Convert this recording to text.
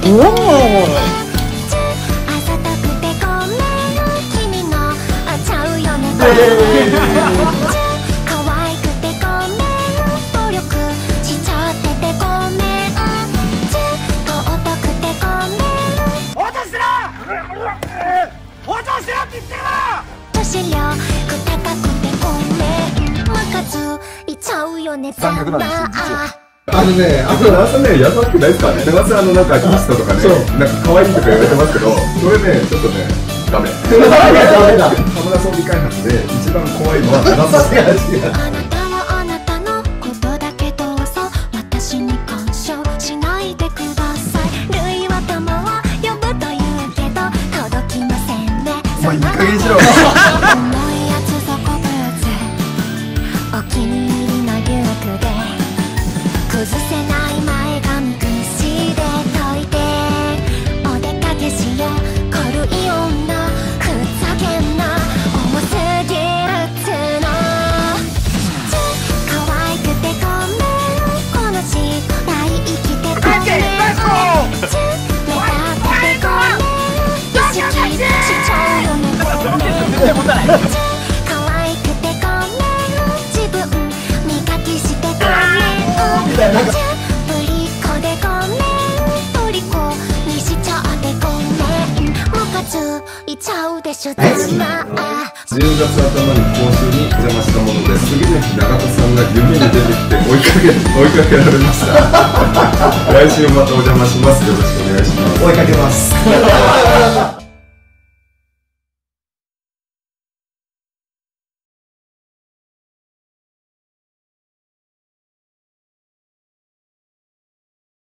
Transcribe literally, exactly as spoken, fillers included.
あのね、あの、朝ね、優しくないですかね。長瀬あの、なんか、ヒストとかね、なんか、可愛いとか言われてますけど、それね、ちょっとね、ダメ。田村装備開発で、一番怖いのは、長瀬が違う。あなたはあなたのことだけどうぞ、私に干渉しないでください。類は友を呼ぶと言うけど、届きませんね。お前、いい加減にしろ。重いやつ底ブーツ、お気に入りのリュックで。崩せない前髪くしで解いてお出かけしよう。軽い女ふざけんな重すぎるっつの。可愛くてごめんこの時代生きてごめん。目立っててごめん意識しちゃうよねごめん。可愛くてごめん自分磨きしてごめん。ぶりっ子でごめんぶり子にしちゃってごめん。ムカついちゃうでしょざま。じゅうがつ頭に講習にお邪魔したもので、次の日長門さんが夢に出てきて追いかけ追いかけられました。来週またお邪魔します。よろしくお願いします。追いかけます。